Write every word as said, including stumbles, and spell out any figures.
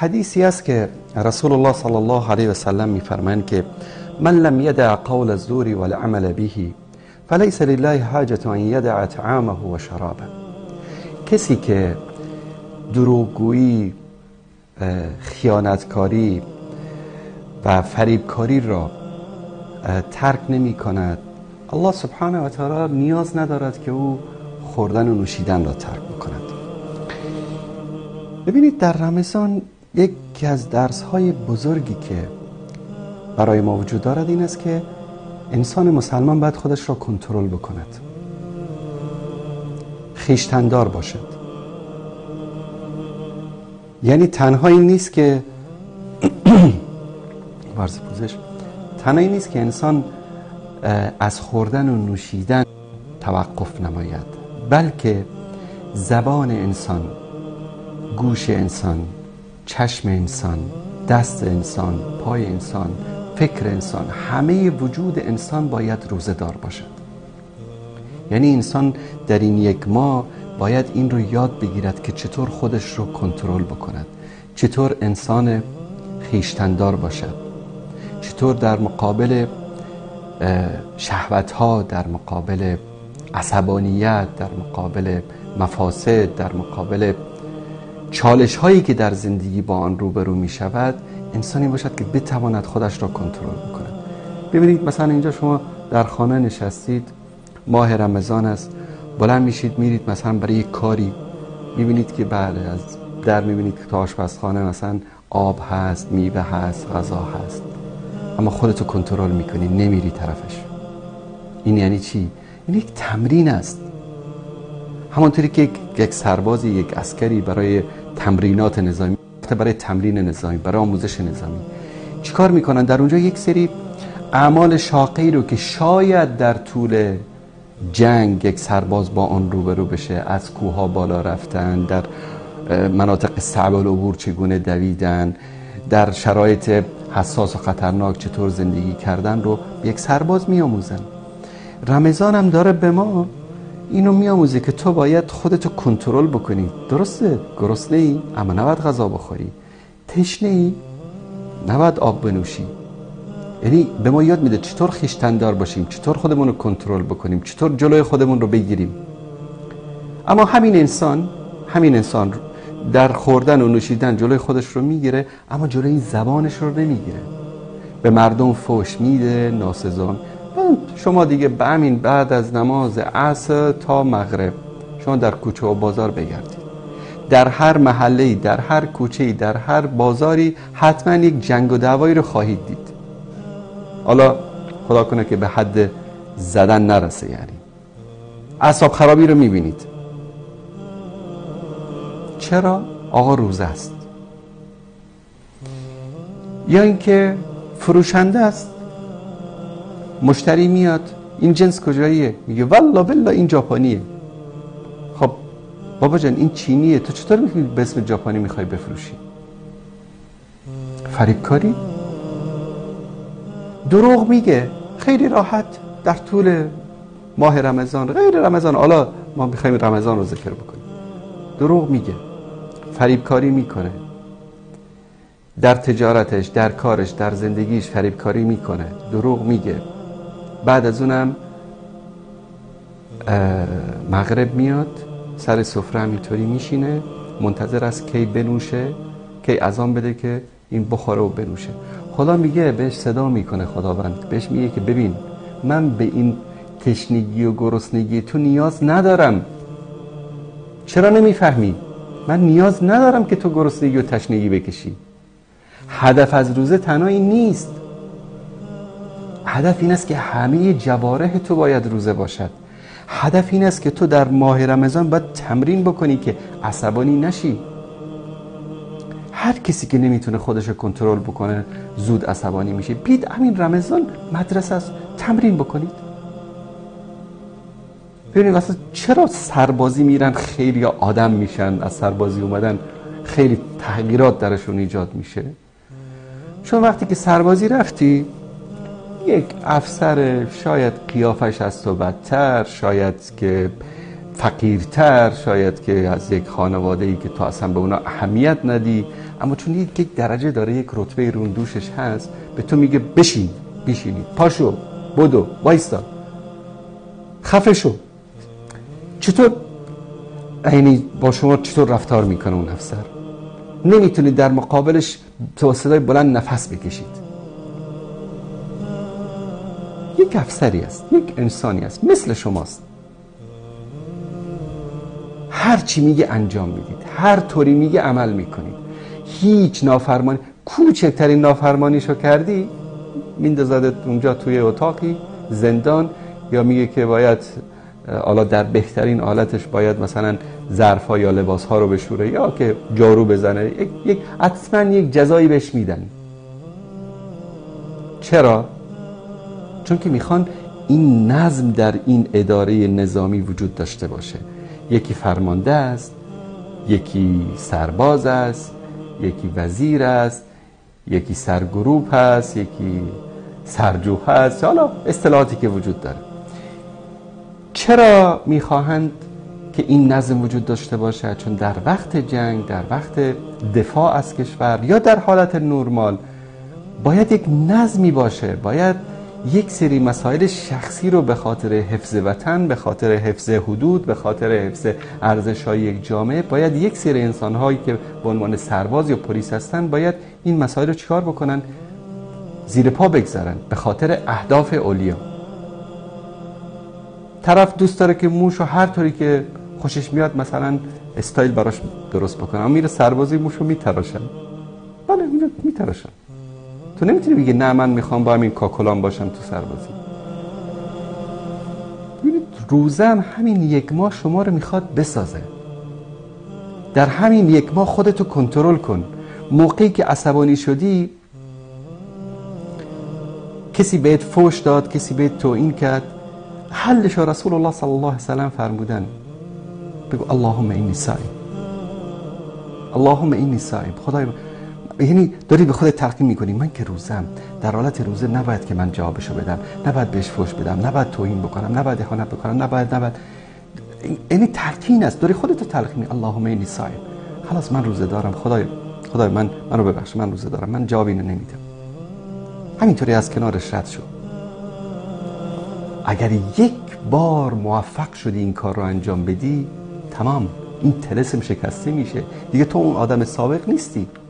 حدیثی است که رسول الله صلی الله علیه و سلم میفرمایند که من لم یدع قول الزور والعمل به فلیس لله حاجة ان یدع طعامه و شرابه. کسی که دروغگویی، خیانتکاری و فریبکاری را ترک نمی کند، الله سبحانه و تعالی نیاز ندارد که او خوردن و نوشیدن را ترک بکند. ببینید در رمضان یکی از درس‌های بزرگی که برای ما وجود دارد این است که انسان مسلمان باید خودش را کنترل بکند، خویشتن‌دار باشد. یعنی تنها این نیست که ورز پوزش تنها این نیست که انسان از خوردن و نوشیدن توقف نماید، بلکه زبان انسان، گوش انسان، چشم انسان، دست انسان، پای انسان، فکر انسان، همه وجود انسان باید روزه دار باشد. یعنی انسان در این یک ماه باید این رو یاد بگیرد که چطور خودش رو کنترل بکند، چطور انسان خویشتن‌دار باشد، چطور در مقابل شهوت‌ها، در مقابل عصبانیت، در مقابل مفاسد، در مقابل چالش هایی که در زندگی با آن روبرو می شود انسانی باشد که بتواند خودش را کنترل بکند. ببینید مثلا اینجا شما در خانه نشستید، ماه رمضان است، بلند میشید میرید مثلا برای یک کاری، میبینید که بله از در میبینید که تو آشپزخانه مثلا آب هست، میوه هست، غذا هست، اما خودتو کنترل میکنی، نمیری طرفش. این یعنی چی؟ این یک تمرین است. همانطوری که یک سربازی، یک عسکری برای تمرینات نظامی، برای تمرین نظامی، برای آموزش نظامی چیکار میکنن؟ در اونجا یک سری اعمال شاقی رو که شاید در طول جنگ یک سرباز با آن روبرو بشه، از کوها بالا رفتن، در مناطق صعب العبور چگونه دویدن، در شرایط حساس و خطرناک چطور زندگی کردن رو یک سرباز میآموزن. رمضان هم داره به ما اینو میآموزه که تو باید خودتو کنترل بکنی. درسته گرسنه ای اما نباید غذا بخوری، تشنه ای نباید آب بنوشی. یعنی به ما یاد میده چطور خویشتن‌دار باشیم، چطور خودمون رو کنترل بکنیم، چطور جلوی خودمون رو بگیریم. اما همین انسان همین انسان در خوردن و نوشیدن جلوی خودش رو میگیره، اما جلوی زبانش رو نمیگیره، به مردم فحش میده، ناسزا. شما دیگه به همین بعد از نماز عصر تا مغرب شما در کوچه و بازار بگردید، در هر محله‌ای، در هر کوچه‌ای، در هر بازاری حتما یک جنگ و دعوایی رو خواهید دید. حالا خدا کنه که به حد زدن نرسه، یعنی اعصاب خرابی رو میبینید. چرا؟ آقا روزه است. یا اینکه فروشنده است، مشتری میاد این جنس کجاییه؟ میگه والله بالله این ژاپنیه. خب بابا جان این چینیه، تو چطور میتونی به اسم ژاپنی میخوای بفروشی؟ فریبکاری؟ دروغ میگه خیلی راحت در طول ماه رمضان، غیر رمضان، حالا ما میخوایم رمضان رو ذکر بکنیم، دروغ میگه، فریبکاری میکنه، در تجارتش، در کارش، در زندگیش فریبکاری میکنه، دروغ میگه. بعد از اونم مغرب میاد سر سفره همینطوری میشینه، منتظر است کی بنوشه، کی اذان بده که این بخوره و بنوشه. خدا میگه بهش صدا میکنه، خداوند بهش میگه که ببین من به این تشنگی و گرسنگی تو نیاز ندارم. چرا نمیفهمی؟ من نیاز ندارم که تو گرسنگی و تشنگی بکشی. هدف از روزه تنها این نیست. هدف این است که همه جوارح تو باید روزه باشد. هدف این است که تو در ماه رمضان باید تمرین بکنی که عصبانی نشی. هر کسی که نمیتونه خودش رو کنترل بکنه زود عصبانی میشه. بید همین رمضان مدرسه است، تمرین بکنید. ببینید اصلا چرا سربازی میرن خیلی آدم میشن، از سربازی اومدن خیلی تغییرات درشون ایجاد میشه؟ چون وقتی که سربازی رفتی یک افسر شاید قیافش از تو بدتر، شاید که فقیرتر، شاید که از یک خانواده‌ای که تو اصلا به اونا اهمیت ندی، اما چون یک درجه داره، یک رتبه روندوشش هست، به تو میگه بشین، بشینید، پاشو، بدو، وایستا، خفه شو. چطور یعنی با شما چطور رفتار میکنه اون افسر؟ نمیتونید در مقابلش با صدای بلند نفس بکشید. یک افسری است، یک انسانی است، مثل شماست. هر چی میگه انجام میدید، هر طوری میگه عمل میکنید. هیچ نافرمانی، کوچکترین نافرمانیشو کردی میندازدت اونجا توی اتاقی زندان، یا میگه که باید حالا در بهترین حالتش باید مثلا ظرفا یا لباسها رو بشوره یا که جارو بزنه، یک یک حتما یک جزایی بهش میدن. چرا؟ چون که میخوان این نظم در این اداره نظامی وجود داشته باشه. یکی فرمانده است، یکی سرباز است، یکی وزیر است، یکی سرگروپ است، یکی سرجوه است، حالا اصطلاحاتی که وجود داره. چرا میخواهند که این نظم وجود داشته باشه؟ چون در وقت جنگ، در وقت دفاع از کشور یا در حالت نرمال باید یک نظمی باشه، باید یک سری مسائل شخصی رو به خاطر حفظ وطن، به خاطر حفظ حدود، به خاطر حفظ ارزش‌های یک جامعه، باید یک سری انسان‌هایی که به عنوان سرباز یا پلیس هستن باید این مسائل رو چیکار بکنن؟ زیر پا بگذارن به خاطر اهداف علیا. طرف دوست داره که موشو هر طوری که خوشش میاد مثلا استایل براش درست بکنه، اما میره سربازی موشو میتراشن. بله میره میتراشن. تو نمیتونی بگی نه من میخوام با همین کاکلان باشم تو سربازی. ببینید روزم همین یک ماه شما رو میخواد بسازه. در همین یک ماه خودتو کنترل کن. موقعی که عصبانی شدی، کسی بهت فوش داد، کسی بهت توهین کرد، حلش رسول الله صلی الله علیه وسلم فرمودن بگو اللهم اینی صائم، اللهم اینی صائم. خدای یعنی داری به خودت تلقین میکنی من که روزم، در حالت روزه نباید که من جوابشو بدم، نباید بهش فوش بدم، نباید توهین بکنم، نباید اهانت بکنم، نباید نباید یعنی تلقین است، داری خودت تلقین. اللهم اینی صائم، خلاص من روزه دارم، خدای خدای من منو ببخش، من روزه دارم، من جواب اینو نمیدم. همینطوری از کنارش رد شو. اگر یک بار موفق شدی این کار رو انجام بدی، تمام، این طلسم شکسته میشه دیگه. تو اون آدم سابق نیستی.